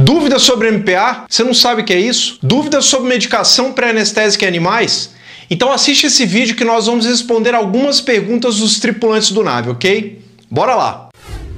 Dúvidas sobre MPA? Você não sabe o que é isso? Dúvidas sobre medicação pré-anestésica em animais? Então assiste esse vídeo que nós vamos responder algumas perguntas dos tripulantes do nave, ok? Bora lá!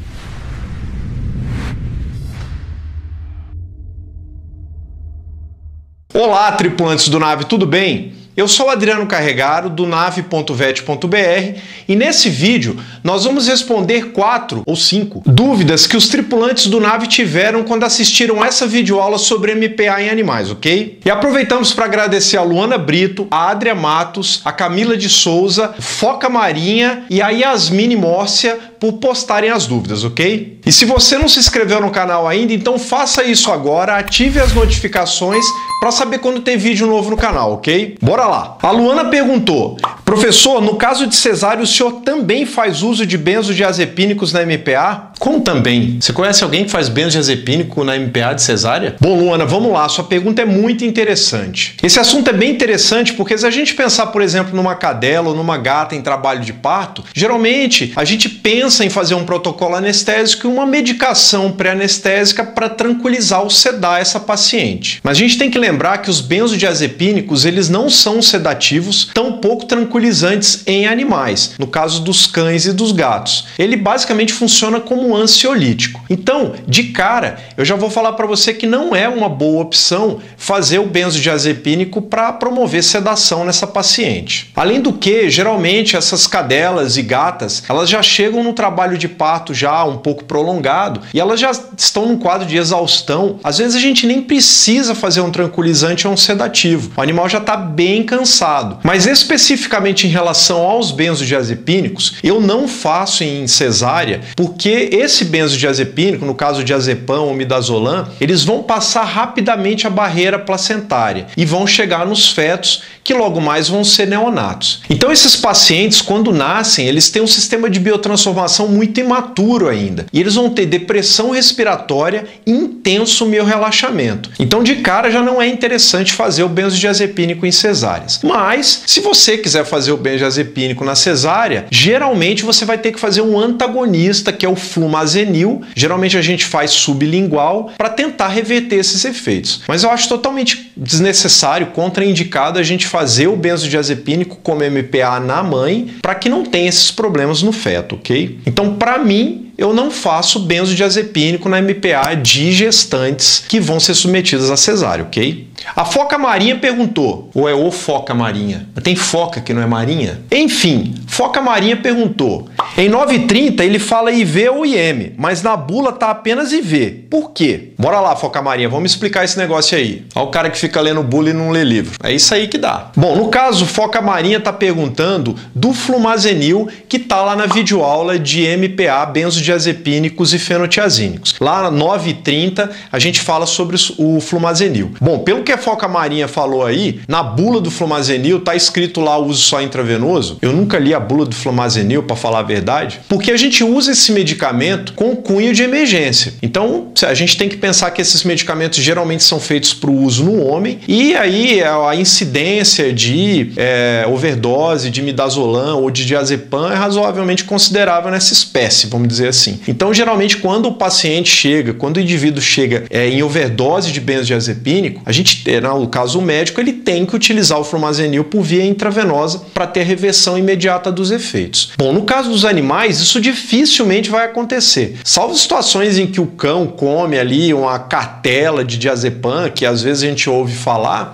Olá, tripulantes do nave, tudo bem? Eu sou o Adriano Carregaro, do nave.vet.br, e nesse vídeo nós vamos responder 4 ou 5 dúvidas que os tripulantes do nave tiveram quando assistiram essa videoaula sobre MPA em animais, ok? E aproveitamos para agradecer a Luana Brito, a Adria Matos, a Camila de Souza, Foca Marinha e a Yasmine Mórcia por postarem as dúvidas, ok? E se você não se inscreveu no canal ainda, então faça isso agora, ative as notificações para saber quando tem vídeo novo no canal, ok? Bora lá! A Luana perguntou: professor, no caso de cesárea, o senhor também faz uso de benzodiazepínicos na MPA? Como também? Você conhece alguém que faz benzodiazepínico na MPA de cesárea? Bom, Luana, vamos lá, sua pergunta é muito interessante. Esse assunto é bem interessante porque se a gente pensar, por exemplo, numa cadela ou numa gata em trabalho de parto, geralmente a gente pensa em fazer um protocolo anestésico e uma medicação pré-anestésica para tranquilizar ou sedar essa paciente. Mas a gente tem que lembrar que os benzodiazepínicos, eles não são sedativos, tampouco tranquilizantes em animais, no caso dos cães e dos gatos. Ele basicamente funciona como um ansiolítico. Então, de cara, eu já vou falar para você que não é uma boa opção fazer o benzodiazepínico para promover sedação nessa paciente. Além do que, geralmente essas cadelas e gatas, elas já chegam no trabalho de parto já um pouco prolongado e elas já estão num quadro de exaustão. Às vezes a gente nem precisa fazer um tranquilizante ou um sedativo. O animal já está bem cansado. Mas especificamente em relação aos benzodiazepínicos, eu não faço em cesárea porque esse benzodiazepínico, no caso diazepam ou midazolam, eles vão passar rapidamente a barreira placentária e vão chegar nos fetos que logo mais vão ser neonatos. Então esses pacientes, quando nascem, eles têm um sistema de biotransformação muito imaturo ainda e eles vão ter depressão respiratória e intenso miorrelaxamento. Então de cara já não é interessante fazer o benzodiazepínico em cesáreas. Mas se você quiser fazer o benzodiazepínico na cesárea, geralmente você vai ter que fazer um antagonista, que é o flumazenil. Geralmente a gente faz sublingual para tentar reverter esses efeitos. Mas eu acho totalmente desnecessário, contraindicado a gente fazer o benzodiazepínico como MPA na mãe para que não tenha esses problemas no feto, ok? Então, para mim, eu não faço benzodiazepínico na MPA de gestantes que vão ser submetidas a cesárea, ok? A Foca Marinha perguntou, ou é o Foca Marinha? Tem foca que não é marinha? Enfim, Foca Marinha perguntou: em 930 ele fala IV ou IM, mas na bula tá apenas IV. Por quê? Bora lá, Foca Marinha, vamos explicar esse negócio aí. Olha o cara que fica lendo bula e não lê livro. É isso aí que dá. Bom, no caso, Foca Marinha tá perguntando do flumazenil que tá lá na videoaula de MPA, benzodiazepínicos e fenotiazínicos. Lá na 930 a gente fala sobre o flumazenil. Bom, pelo que a Foca Marinha falou aí, na bula do flumazenil tá escrito lá uso só intravenoso. Eu nunca li a bula do flumazenil, para falar a verdade, porque a gente usa esse medicamento com cunho de emergência. Então, a gente tem que pensar que esses medicamentos geralmente são feitos para o uso no homem e aí a incidência de overdose de midazolam ou de diazepam é razoavelmente considerável nessa espécie, vamos dizer assim. Então, geralmente, quando o paciente chega, quando o indivíduo chega em overdose de benzodiazepínico, a gente, no caso o médico, ele tem que utilizar o flumazenil por via intravenosa para ter a reversão imediata dos efeitos. Bom, no caso dos animais, isso dificilmente vai acontecer, salvo situações em que o cão come ali uma cartela de diazepam, que às vezes a gente ouve falar.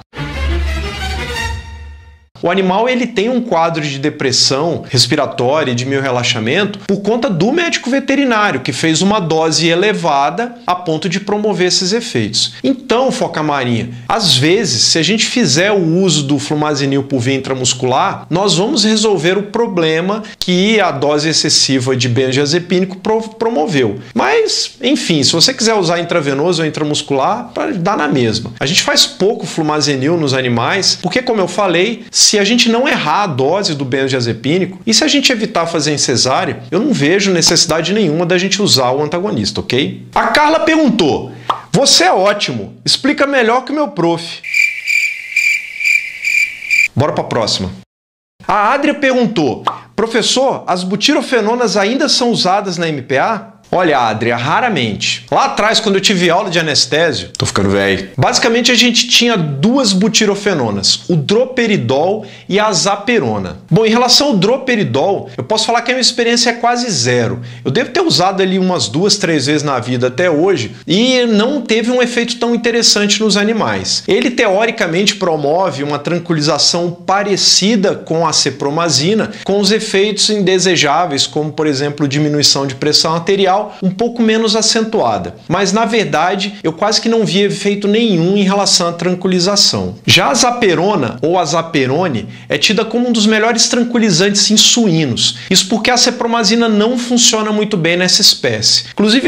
O animal ele tem um quadro de depressão respiratória e de miorrelaxamento por conta do médico veterinário, que fez uma dose elevada a ponto de promover esses efeitos. Então, Foca Marinha, às vezes, se a gente fizer o uso do flumazenil por via intramuscular, nós vamos resolver o problema que a dose excessiva de benzodiazepínico promoveu. Mas, enfim, se você quiser usar intravenoso ou intramuscular, dá na mesma. A gente faz pouco flumazenil nos animais, porque, como eu falei, se a gente não errar a dose do benzodiazepínico e se a gente evitar fazer em cesárea, eu não vejo necessidade nenhuma da gente usar o antagonista, ok? A Carla perguntou: você é ótimo, explica melhor que o meu prof. Bora para a próxima. A Adria perguntou: professor, as butirofenonas ainda são usadas na MPA? Olha, Adria, raramente. Lá atrás, quando eu tive aula de anestésio, tô ficando velho, basicamente a gente tinha duas butirofenonas, o droperidol e a azaperona. Bom, em relação ao droperidol, eu posso falar que a minha experiência é quase zero. Eu devo ter usado ali umas 2, 3 vezes na vida até hoje e não teve um efeito tão interessante nos animais. Ele, teoricamente, promove uma tranquilização parecida com a cepromazina, com os efeitos indesejáveis, como, por exemplo, diminuição de pressão arterial, um pouco menos acentuada. Mas, na verdade, eu quase que não vi efeito nenhum em relação à tranquilização. Já a azaperona, ou azaperone, é tida como um dos melhores tranquilizantes em suínos. Isso porque a cepromazina não funciona muito bem nessa espécie. Inclusive,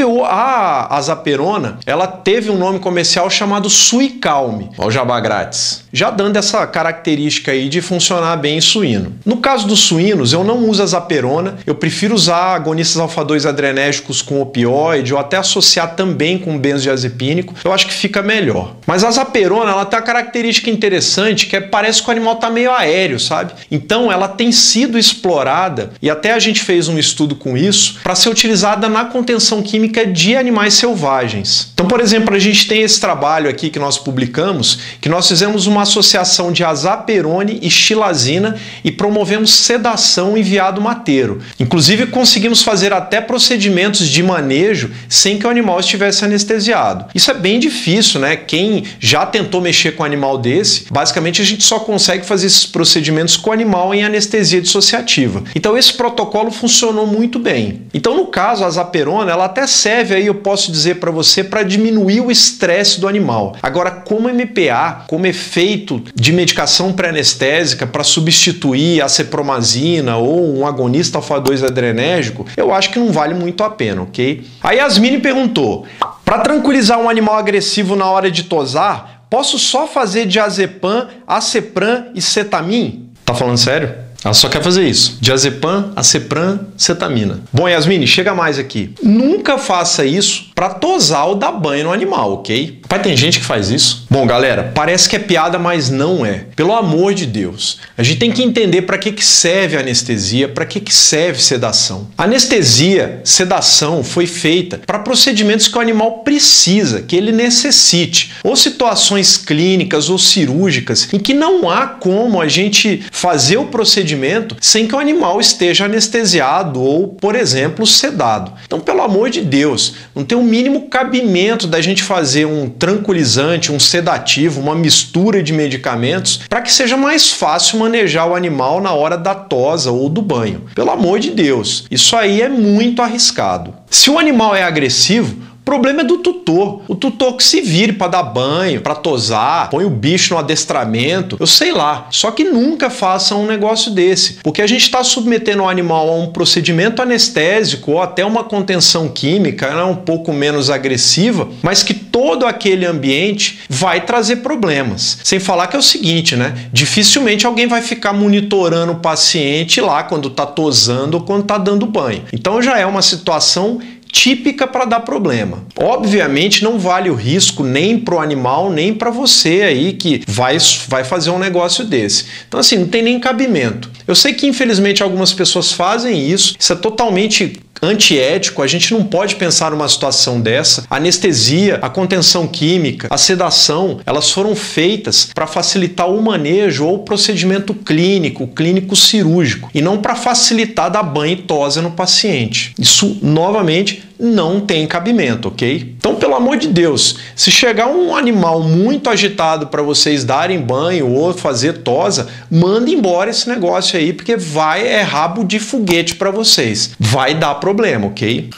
a azaperona, ela teve um nome comercial chamado Suicalme, ao jabá grátis, já dando essa característica aí de funcionar bem em suíno. No caso dos suínos, eu não uso a azaperona, eu prefiro usar agonistas alfa-2 adrenérgicos com opioide ou até associar também com benzodiazepínico, eu acho que fica melhor. Mas a azaperona, ela tem uma característica interessante que parece que o animal tá meio aéreo, sabe? Então ela tem sido explorada, e até a gente fez um estudo com isso, para ser utilizada na contenção química de animais selvagens. Então, por exemplo, a gente tem esse trabalho aqui que nós publicamos, que nós fizemos uma associação de azaperone e xilazina e promovemos sedação em veado mateiro. Inclusive, conseguimos fazer até procedimentos de manejo sem que o animal estivesse anestesiado. Isso é bem difícil, né? Quem já tentou mexer com um animal desse, basicamente a gente só consegue fazer esses procedimentos com o animal em anestesia dissociativa. Então esse protocolo funcionou muito bem. Então no caso, a azaperona, ela até serve aí, eu posso dizer para você, para diminuir o estresse do animal. Agora, como MPA, como efeito de medicação pré-anestésica para substituir a cepromazina ou um agonista alfa-2 adrenérgico, eu acho que não vale muito a pena, ok? A Yasmine perguntou: para tranquilizar um animal agressivo na hora de tosar, posso só fazer diazepam, acepram e cetamin? Tá falando sério? Ela só quer fazer isso. Diazepam, acepram, cetamina. Bom, Yasmine, chega mais aqui. Nunca faça isso para tosar ou dar banho no animal, ok? Pai, tem gente que faz isso. Bom, galera, parece que é piada, mas não é. Pelo amor de Deus. A gente tem que entender para que serve a anestesia, para que serve sedação. Anestesia, sedação foi feita para procedimentos que o animal precisa, que ele necessite. Ou situações clínicas ou cirúrgicas em que não há como a gente fazer o procedimento sem que o animal esteja anestesiado ou, por exemplo, sedado. Então, pelo amor de Deus, não tem o mínimo cabimento da gente fazer um tranquilizante, um sedativo, uma mistura de medicamentos para que seja mais fácil manejar o animal na hora da tosa ou do banho. Pelo amor de Deus, isso aí é muito arriscado. Se o animal é agressivo, o problema é do tutor. O tutor que se vire para dar banho, para tosar, põe o bicho no adestramento, eu sei lá. Só que nunca faça um negócio desse, porque a gente está submetendo o animal a um procedimento anestésico ou até uma contenção química, né, um pouco menos agressiva, mas que todo aquele ambiente vai trazer problemas. Sem falar que é o seguinte, né? Dificilmente alguém vai ficar monitorando o paciente lá quando está tosando ou quando está dando banho. Então já é uma situação típica para dar problema. Obviamente não vale o risco nem para o animal, nem para você aí que vai fazer um negócio desse. Então assim, não tem nem cabimento. Eu sei que infelizmente algumas pessoas fazem isso é totalmente antiético, a gente não pode pensar numa situação dessa. A anestesia, a contenção química, a sedação, elas foram feitas para facilitar o manejo ou o procedimento clínico cirúrgico, e não para facilitar dar banho e tosa no paciente. Isso, novamente, não tem cabimento, ok? Então, pelo amor de Deus, se chegar um animal muito agitado para vocês darem banho ou fazer tosa, manda embora esse negócio aí, porque é rabo de foguete para vocês. Vai dar problema, ok?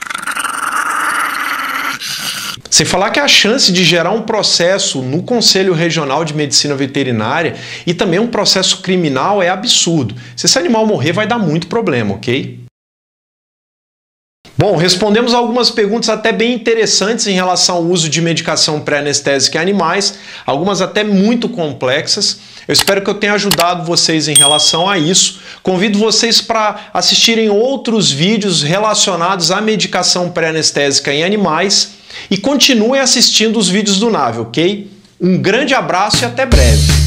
Sem falar que a chance de gerar um processo no Conselho Regional de Medicina Veterinária e também um processo criminal é absurdo. Se esse animal morrer, vai dar muito problema, ok? Bom, respondemos algumas perguntas até bem interessantes em relação ao uso de medicação pré-anestésica em animais, algumas até muito complexas. Eu espero que eu tenha ajudado vocês em relação a isso. Convido vocês para assistirem outros vídeos relacionados à medicação pré-anestésica em animais e continuem assistindo os vídeos do NAVE, ok? Um grande abraço e até breve!